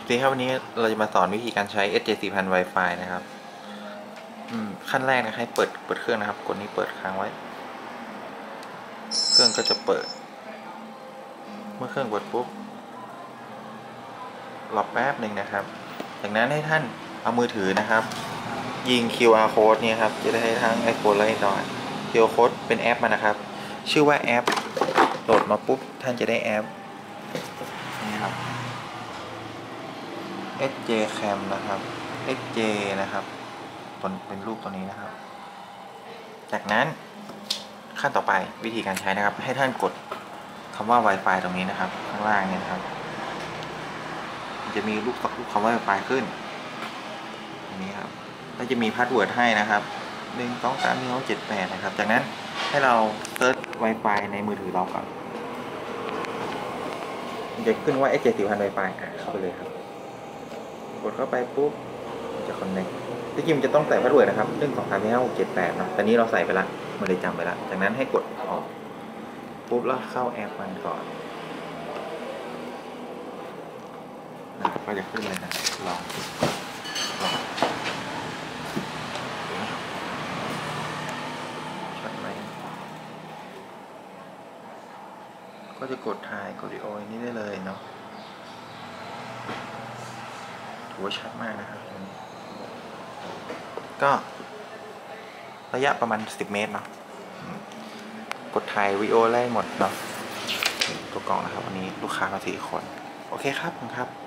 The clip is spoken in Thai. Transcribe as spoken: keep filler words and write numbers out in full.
ทีครับวันนี้เราจะมาสอนวิธีการใช้ เอส เจ สี่พัน Wi-Fi นะครับขั้นแรกนะให้เปิดเปิดเครื่องนะครับกดนี้เปิดค้างไว้เครื่องก็จะเปิดเมื่อเครื่องเปิดปุ๊บรอแป๊บหนึ่งนะครับจากนั้นให้ท่านเอามือถือนะครับยิง คิว อาร์ code เนี่ยครับจะได้ให้ทั้ง iPhone และ Android คิว อาร์ code เป็นแอปมานะครับชื่อว่าแอปโหลดมาปุ๊บท่านจะได้แอปนี่ครับ เอส เจ แคม นะครับ เอส เจ นะครับเป็นรูปตัวนี้นะครับจากนั้นขั้นต่อไปวิธีการใช้นะครับให้ท่านกดคำว่า Wi-Fi ตรงนี้นะครับข้างล่างเนี่ยนะครับจะมีรูปรูปคำว่า Wi-Fi ขึ้นตรงนี้ครับแล้วจะมีพาสเวิร์ดให้นะครับหนึ่งสองสามสี่ห้าหกเจ็ดแปดนะครับจากนั้นให้เราเซิร์ช Wi-Fi ในมือถือเราก่อนจะขึ้นว่า เอส เจ สี่พัน Wi-Fi อ่ะเข้าไปเลยครับกดเข้าไปปุ๊บจะคอนเนคที่จริงมันจะต้องใส่พาสเวิร์ดนะครับหนึ่งสองสามสี่ห้าหกเจ็ดแปดนะแต่นี้เราใส่ไปละมันเลยจำไปละจากนั้นให้กดออกปุ๊บแล้วเข้าแอปมันก่อนนะก็จะขึ้นเลยนะลองลองชัดไหมก็จะกดถ่ายกดวิดีโอนี้ได้เลยเนาะถือว่าชัดมากนะครับก็ระยะประมาณสิบเมตรเนาะกดถ่ายวิดีโอได้หมดเนาะตัวกล่องนะครับวันนี้ลูกค้ามาสี่คนโอเคครับครับ